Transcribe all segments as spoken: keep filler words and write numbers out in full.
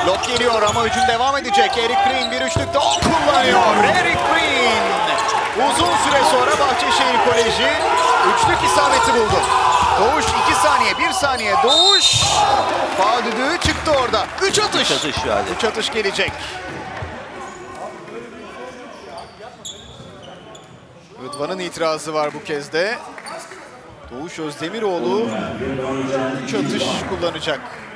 Blok geliyor ama hücum devam edecek. Eric Green bir üçlük daha kullanıyor. Eric Green uzun süre sonra Bahçeşehir Koleji üçlük isabeti buldu. Doğuş iki saniye, bir saniye. Doğuş faul düdüğü çıktı orada. üç atış. üç atış, yani. üç atış gelecek. Rıdvan'ın itirazı var bu kez de. Doğuş Özdemiroğlu üç atış kullanacak.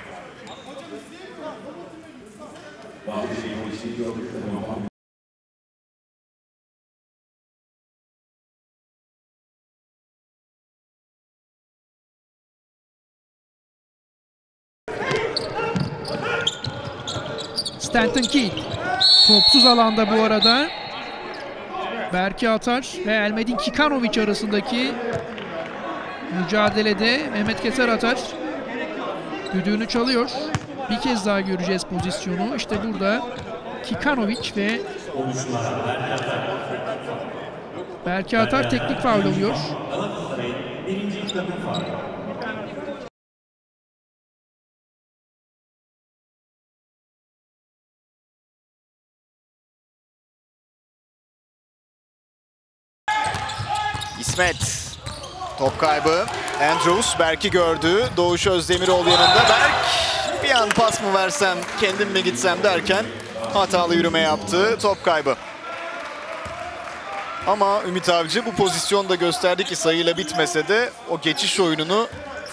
Stanton Keat topsuz alanda bu arada. Berke Atar ve Elmedin Kikanovic arasındaki mücadelede Mehmet Keser Atar düdüğünü çalıyor. Bir kez daha göreceğiz pozisyonu. İşte burada Kikanovic ve Berke Atar teknik faul alıyor. İsmet. Top kaybı. Andrews Berk'i gördü. Doğuş Özdemiroğlu yanında. Berk bir an pas mı versem, kendim mi gitsem derken hatalı yürüme yaptı. Top kaybı. Ama Ümit Avcı bu pozisyonda gösterdi ki sayıyla bitmese de o geçiş oyununu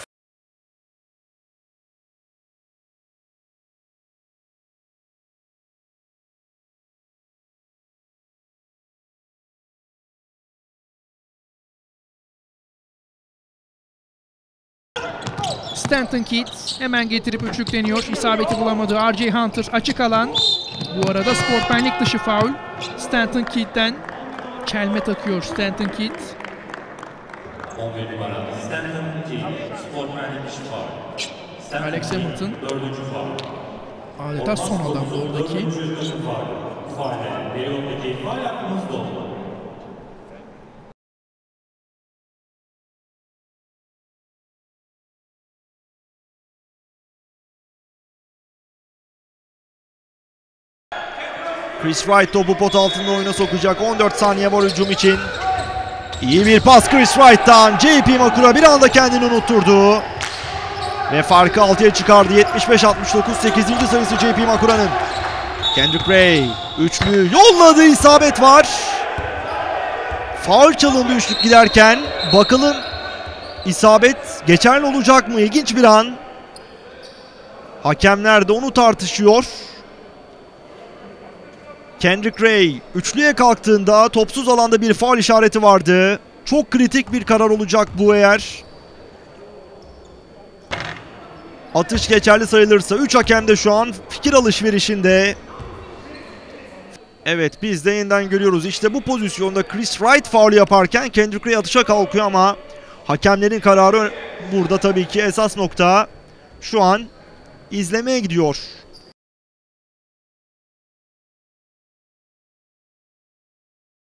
Stanton Keat hemen getirip üçlük deniyor. İsabeti bulamadı. R J Hunter açık alan. Bu arada sportmenlik dışı faul. Stanton Keat'ten çelme takıyor Stanton Keat. on bir numara Stanton Keat sportmenlik dışı faul. Alex Hamilton dördüncü faul. adeta son adamdı oradaki. Faul. Periyodaki faul hakkımız doldu. Chris Wright topu pot altında oyuna sokacak. on dört saniye var hücum için. İyi bir pas Chris Wright'tan. J P Makura bir anda kendini unutturdu. Ve farkı altıya çıkardı. yetmiş beş altmış dokuz. sekizinci sayısı J P Makura'nın. Kendrick Ray üçlü yolladı, isabet var. Faul çalındı üçlük giderken. Bakalım isabet geçerli olacak mı? İlginç bir an. Hakemler de onu tartışıyor. Kendrick Ray üçlüye kalktığında topsuz alanda bir faul işareti vardı. Çok kritik bir karar olacak bu eğer. Atış geçerli sayılırsa üç hakem de şu an fikir alışverişinde. Evet, biz de yeniden görüyoruz. İşte bu pozisyonda Chris Wright faul yaparken Kendrick Ray atışa kalkıyor ama hakemlerin kararı burada tabii ki esas nokta. Şu an izlemeye gidiyor.